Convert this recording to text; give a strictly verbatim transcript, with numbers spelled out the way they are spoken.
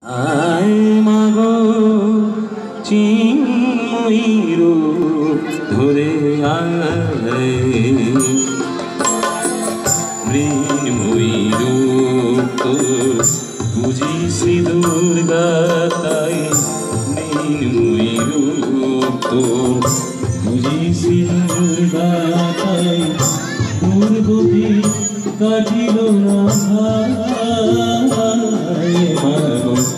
আয় মাগো চিন্ময়ীর ধরে আয় মৃন্ময়ীর তোর বুঝি শ্রী দুর্গা তাই মৃন্ময়ীর তোর বুঝি শ্রী দুর্গা তাই দুর্গতি কাটিল না ভাই মাগো